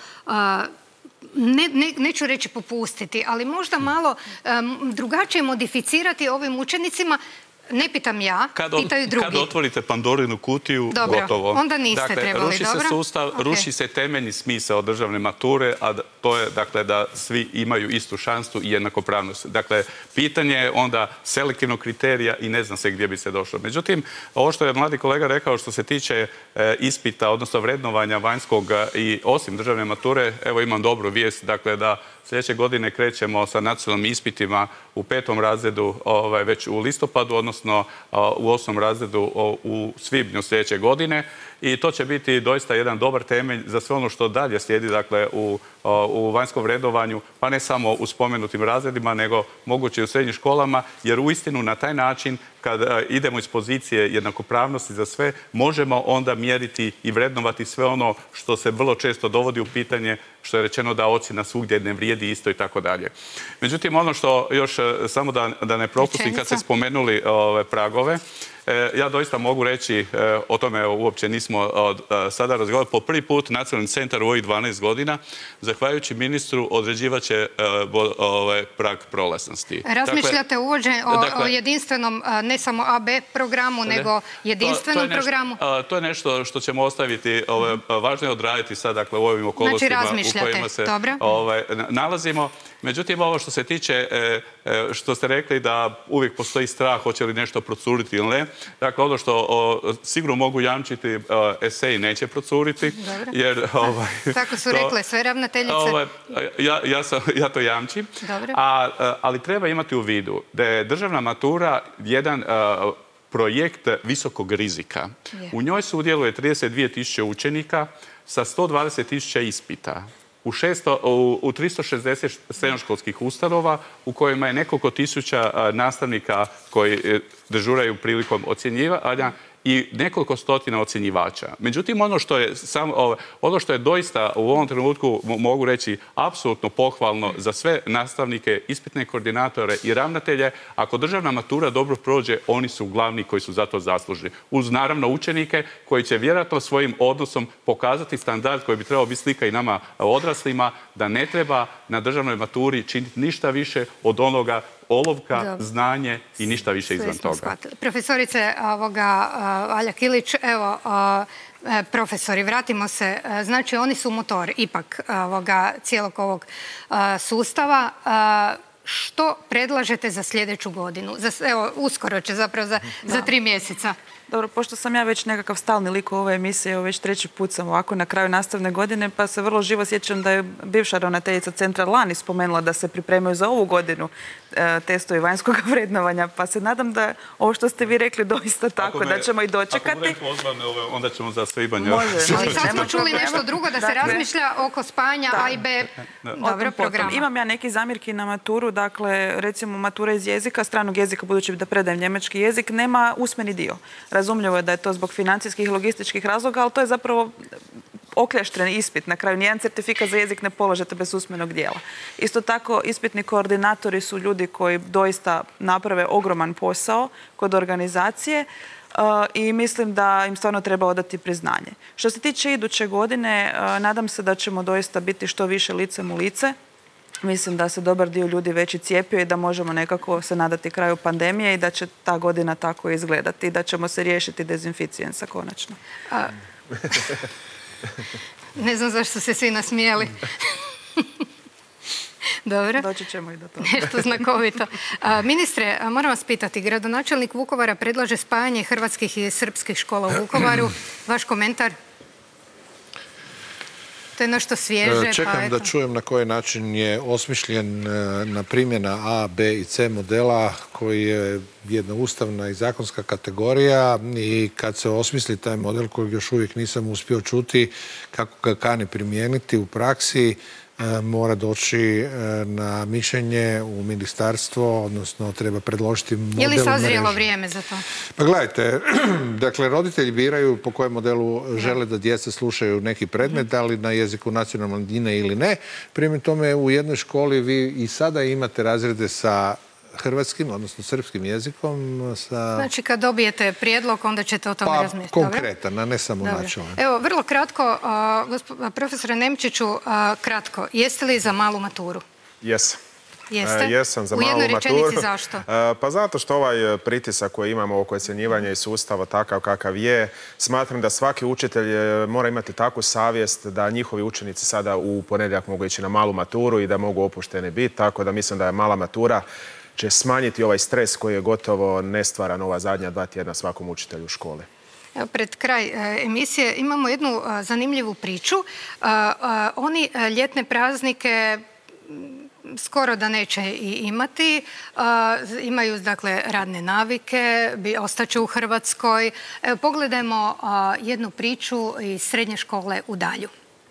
neću reći popustiti, ali možda malo drugačije modificirati ovim učenicima? Ne pitam ja, pitaju drugi. Kad otvorite Pandorinu kutiju, gotovo. Onda niste trebali, ruši se sustav, ruši se temeljni smisao državne mature, a to je dakle da svi imaju istu šansu i jednakopravnost. Dakle, pitanje je onda selektivnog kriterija i ne zna se gdje bi se došlo. Međutim, ovo što je mladi kolega rekao što se tiče ispita, odnosno vrednovanja vanjskog i osim državne mature, evo imam dobru vijest, dakle da sljedeće godine krećemo sa nacionalnim ispitima u 5. razredu već u listopadu, odnosno u 8. razredu u svibnju sljedeće godine. I to će biti doista jedan dobar temelj za sve ono što dalje slijedi dakle, u vanjskom vrednovanju, pa ne samo u spomenutim razredima, nego moguće i u srednjim školama, jer uistinu na taj način kad idemo iz pozicije jednakopravnosti za sve, možemo onda mjeriti i vrednovati sve ono što se vrlo često dovodi u pitanje, što je rečeno da ocjena svugdje ne vrijedi isto i tako dalje. Međutim, ono što još samo da ne propustim kad ste spomenuli pragove, ja doista mogu reći, o tome uopće nismo sada razgovarali, po prvi put Nacionalni centar u ovih 12 godina, zahvaljujući ministru, određivat će prag prolaznosti. Razmišljate o jedinstvenom, ne samo AB programu, nego jedinstvenom programu? To je nešto što ćemo ostaviti, važno je odraditi sad, dakle, u ovim okolnostima u kojima se nalazimo. Međutim, ovo što se tiče, što ste rekli da uvijek postoji strah hoće li nešto procuriti ili ne. Dakle, ono što sigurno mogu jamčiti, esej neće procuriti. Jer, tako su rekle sve ravnateljice. Ja to jamčim. Ali treba imati u vidu da je državna matura jedan projekt visokog rizika. U njoj sudjeluje 32.000 učenika sa 120.000 ispita. U 360 srednjoškolskih ustanova u kojima je nekoliko tisuća nastavnika koji dežuraju prilikom ocjenjivanja i nekoliko stotina ocjenjivača. Međutim, ono što je doista u ovom trenutku, mogu reći, apsolutno pohvalno za sve nastavnike, ispitne koordinatore i ravnatelje, ako državna matura dobro prođe, oni su glavni koji su za to zaslužni. Uz naravno učenike koji će vjerojatno svojim odnosom pokazati standard koji bi trebao biti slika i nama odraslima, da ne treba na državnoj maturi činiti ništa više od onoga olovka, znanje i ništa više izvan toga. Profesorice Alja Kilić, evo, profesori, vratimo se. Znači, oni su motor ipak cijelog ovog sustava. Što predlažete za sljedeću godinu? Evo, uskoro će zapravo za 3 mjeseca. Dobro, pošto sam ja već nekakav stalni lik u ovoj emisiji, već 3. put sam ovako na kraju nastavne godine, pa se vrlo živo sjećam da je bivša ravnateljica centra lani spomenula da se pripremaju za ovu godinu testovi vanjskog vrednovanja, pa se nadam da ovo što ste vi rekli doista tako, da ćemo i dočekati. Ako budem pozvan, onda ćemo za svibanja. Može. Ali sad smo čuli nešto drugo, da se razmišlja oko spajanja A i B programa. Imam ja neki zamjerki na maturu, dakle, recimo matura iz jezika, stranog jezika, budući da predajem njemački jezik, nema usmeni dio. Razumljivo je da je to zbog financijskih i logističkih razloga, ali to je zapravo okljaštren ispit. Na kraju nijedan certifikat za jezik ne položete bez usmenog dijela. Isto tako, ispitni koordinatori su ljudi koji doista naprave ogroman posao kod organizacije i mislim da im stvarno treba odati priznanje. Što se tiče iduće godine, nadam se da ćemo doista biti što više licem u lice. Mislim da se dobar dio ljudi već i cijepio i da možemo nekako se nadati kraju pandemije i da će ta godina tako izgledati i da ćemo se riješiti dezinficijensa konačno. Ne znam zašto se svi nasmijali. Dobro. Doći ćemo i do toga. Nešto znakovito. Ministre, moram vas pitati, gradonačelnik Vukovara predlaže spajanje hrvatskih i srpskih škola u Vukovaru. Vaš komentar? to je nešto svježe. Čekam da čujem na koji način je osmišljen na primjena A, B i C modela koji je jedna ustavna i zakonska kategorija i kad se osmisli taj model kojeg još uvijek nisam uspio čuti kako ga kani primijeniti u praksi, mora doći na mišljenje u ministarstvo, odnosno treba predložiti model mreže. Je li sazrijelo vrijeme za to? Pa gledajte, dakle, roditelji biraju po kojem modelu žele da djeca slušaju neki predmet, da li na jeziku nacionalne manjine ili ne. Prema tome, u jednoj školi vi i sada imate razrede sa hrvatskim, odnosno srpskim jezikom. Znači, kad dobijete prijedlog, onda ćete o tome razmisliti. Konkretan, a ne samo načelan. Evo, vrlo kratko, profesore Nemčiću, kratko, jeste li za malu maturu? Jesam. Jeste? Jesam za malu maturu. U jednoj rečenici zašto? Pa zato što ovaj pritisak koji imamo oko ocjenjivanja i sustava takav kakav je, smatram da svaki učitelj mora imati takvu savjest da njihovi učenici sada u ponedjeljak mogu ići na malu maturu i da mogu opušteni biti, tako da mislim da je mala matura će smanjiti ovaj stres koji je gotovo nestvaran ova zadnja 2 tjedna svakom učitelju u školi. Evo, pred kraj emisije imamo jednu zanimljivu priču. Oni ljetne praznike skoro da neće i imati. Imaju, dakle, radne navike, ostaće u Hrvatskoj. Evo, pogledajmo jednu priču iz srednje škole u Dalju.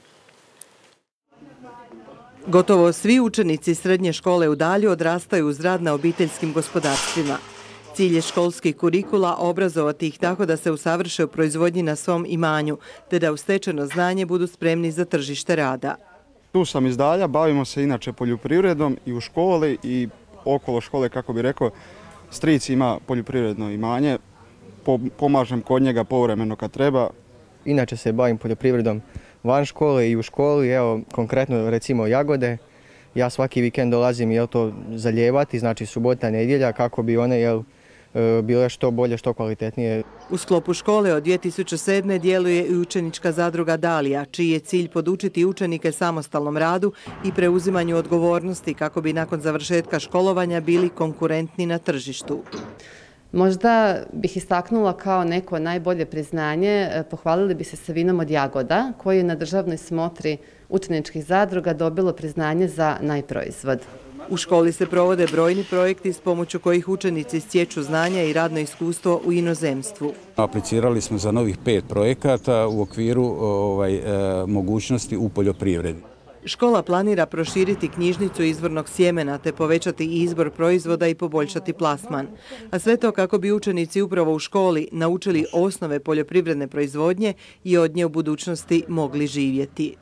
Gotovo svi učenici srednje škole u Dalju odrastaju uz rad na obiteljskim gospodarstvima. Cilj je školskih kurikula obrazovati ih tako da se usavrše u proizvodnji na svom imanju, te da uz stečeno znanje budu spremni za tržište rada. Tu sam iz Dalja, bavimo se inače poljoprivredom i u školi i okolo škole, kako bi rekao, stric ima poljoprivredno imanje, pomažem kod njega povremeno kad treba. Inače se bavim poljoprivredom van škole i u školi, evo konkretno recimo jagode. Ja svaki vikend dolazim to zalijevati, znači subota, nedjelja, kako bi one bile što bolje, što kvalitetnije. U sklopu škole od 2007. djeluje i učenička zadruga Dalija, čiji je cilj podučiti učenike samostalnom radu i preuzimanju odgovornosti kako bi nakon završetka školovanja bili konkurentni na tržištu. Možda bih istaknula kao neko najbolje priznanje, pohvalili bi se sa vinom od jagoda, koji je na državnoj smotri učeničkih zadruga dobilo priznanje za najproizvod. U školi se provode brojni projekti s pomoću kojih učenici stječu znanja i radno iskustvo u inozemstvu. Aplicirali smo za novih 5 projekata u okviru mogućnosti u poljoprivredi. Škola planira proširiti knjižnicu izvornog sjemena te povećati izbor proizvoda i poboljšati plasman. A sve to kako bi učenici upravo u školi naučili osnove poljoprivredne proizvodnje i od nje u budućnosti mogli živjeti.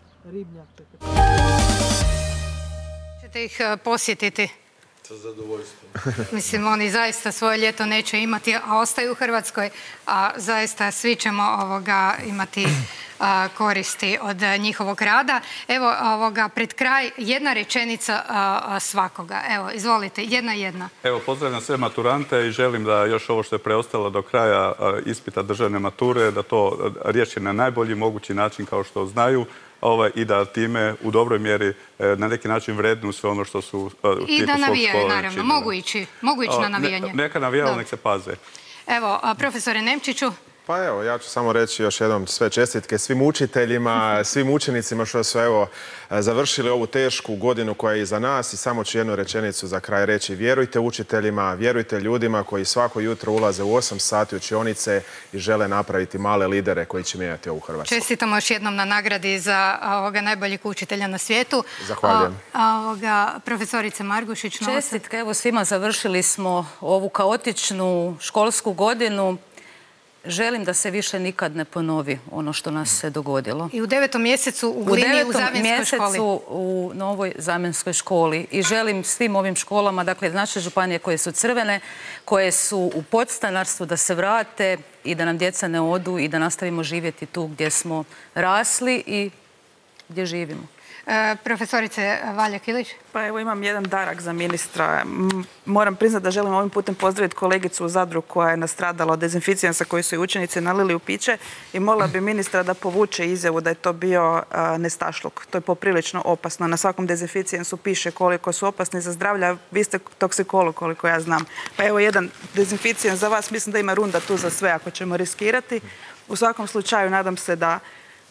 Ćete ih posjetiti? Sa zadovoljstvom. Mislim, oni zaista svoje ljeto neće imati, a ostaju u Hrvatskoj, a zaista svi ćemo imati koristi od njihovog rada. Evo, pred kraj jedna rečenica svakoga. Evo, izvolite, jedna. Evo, pozdravljam sve maturante i želim da još ovo što je preostalo do kraja ispita državne mature, da to riješi na najbolji mogući način kao što znaju, i da time u dobroj mjeri na neki način vrednu sve ono što su i da navijaju, naravno. Mogu ići na navijanje. Neka navijaju, nek se paze. Evo, profesore Nemčiću. Pa evo, ja ću samo reći još jednom sve čestitke svim učiteljima, svim učenicima što su završili ovu tešku godinu koja je iza nas i samo ću jednu rečenicu za kraj reći. Vjerujte učiteljima, vjerujte ljudima koji svako jutro ulaze u 8 sati učionice i žele napraviti male lidere koji će mijenjati ovu Hrvatsku. Čestitamo još jednom na nagradi za najboljeg učitelja na svijetu. Zahvaljujem. Profesorice Margušić. Čestitke, evo svima završili smo ovu kaotičnu školsku godinu. Želim da se više nikad ne ponovi ono što nas se dogodilo. I u 9. mjesecu u Glini u Zamjenskoj školi. U 9. mjesecu u Novoj Zamjenskoj školi. I želim svim ovim školama, dakle naše županije koje su crvene, koje su u podstanarstvu, da se vrate i da nam djeca ne odu i da nastavimo živjeti tu gdje smo rasli i gdje živimo. Profesorice Valjak Ilić. Pa evo imam jedan darak za ministra. Moram priznati da želim ovim putem pozdraviti kolegicu u Zadru koja je nastradala od dezinficijensa koji su i učenici nalili u piće i molila bi ministra da povuče izjavu da je to bio nestašluk. To je poprilično opasno. Na svakom dezinficijensu piše koliko su opasni za zdravlje, a vi ste toksikolog koliko ja znam. Pa evo jedan dezinficijens za vas. Mislim da ima runda tu za sve ako ćemo riskirati. U svakom slučaju nadam se da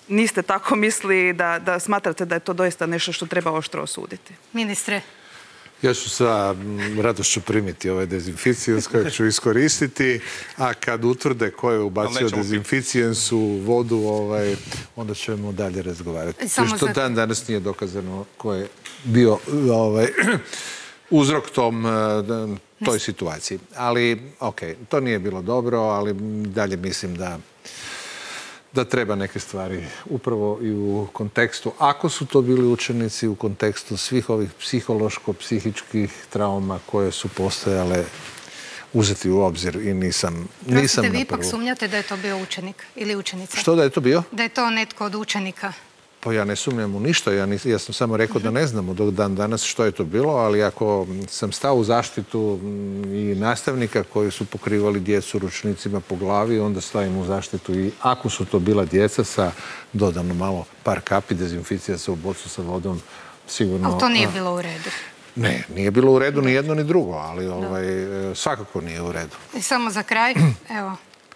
niste tako mislili da smatrate da je to doista nešto što treba oštro osuditi. Ministre. Ja ću sa radošću primiti ovaj dezinficijens kojeg ću iskoristiti, a kad utvrde ko je ubacio dezinficijens u vodu, onda ćemo dalje razgovarati. Jer što dan danas nije dokazano ko je bio uzrok toj situaciji. Ali, ok, to nije bilo dobro, ali dalje mislim da treba neke stvari upravo i u kontekstu, ako su to bili učenici, u kontekstu svih ovih psihološko-psihičkih trauma koje su postojale, uzeti u obzir i nisam na prvu. Vi ipak sumnjate da je to bio učenik ili učenica? Što da je to bio? Da je to netko od učenika. Pa ja ne sumnjam u ništa, ja sam samo rekao da ne znamo do dan danas što je to bilo, ali ako sam stao u zaštitu i nastavnika koji su pokrivali djecu ručnicima po glavi, onda stavim u zaštitu i ako su to bila djeca sa dodano malo par kapi dezinficija se u bocu sa vodom, sigurno... Ali to nije bilo u redu. Ne, nije bilo u redu ni jedno ni drugo, ali svakako nije u redu. I samo za kraj, evo,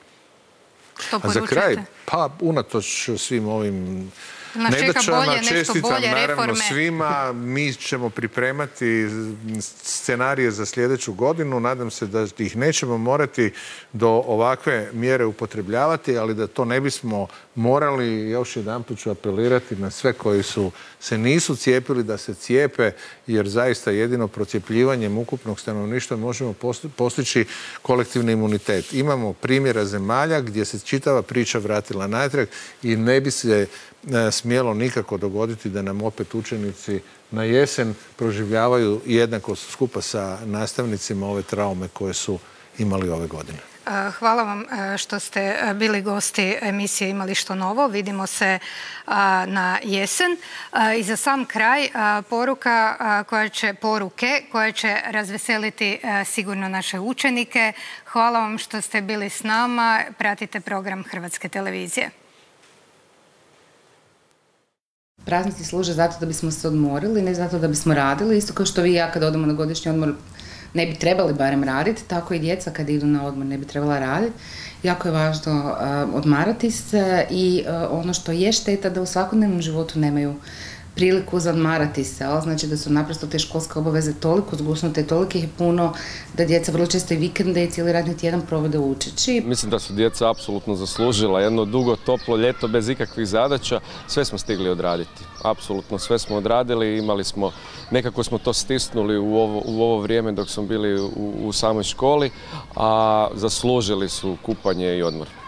što poručujete? A za kraj, pa unatoč svim ovim nedaćama, čestitam naravno svima. Mi ćemo pripremati scenarije za sljedeću godinu. Nadam se da ih nećemo morati do ovakve mjere upotrebljavati, ali da to ne bismo morali. Još jedanput ću apelirati na sve koji se nisu cijepili da se cijepe, jer zaista jedino procijepljivanjem ukupnog stanovništva možemo postići kolektivni imunitet. Imamo primjera zemalja gdje se čitava priča vratila natrag i ne bi se smjelo nikako dogoditi da nam opet učenici na jesen proživljavaju jednako skupa sa nastavnicima ove traume koje su imali ove godine. Hvala vam što ste bili gosti emisije Imali što novo. Vidimo se na jesen. I za sam kraj poruke koje će razveseliti sigurno naše učenike. Hvala vam što ste bili s nama. Pratite program Hrvatske televizije. Praznici služe zato da bismo se odmorili, ne zato da bismo radili. Isto kao što vi i ja kad odemo na godišnji odmor ne bi trebali barem raditi, tako i djeca kad idu na odmor ne bi trebala raditi. Jako je važno odmarati se i ono što je šteta da u svakodnevnom životu nemaju priliku za odmarati se, znači da su naprosto te školske obaveze toliko zgusnute, toliko ih je puno da djeca vrlo često i vikende i cijeli radni tjedan provode učeći. Mislim da su djeca apsolutno zaslužila jedno dugo, toplo ljeto bez ikakvih zadaća. Sve smo stigli odraditi. Apsolutno sve smo odradili, nekako smo to stisnuli u ovo vrijeme dok smo bili u samoj školi, a zaslužili su kupanje i odmor.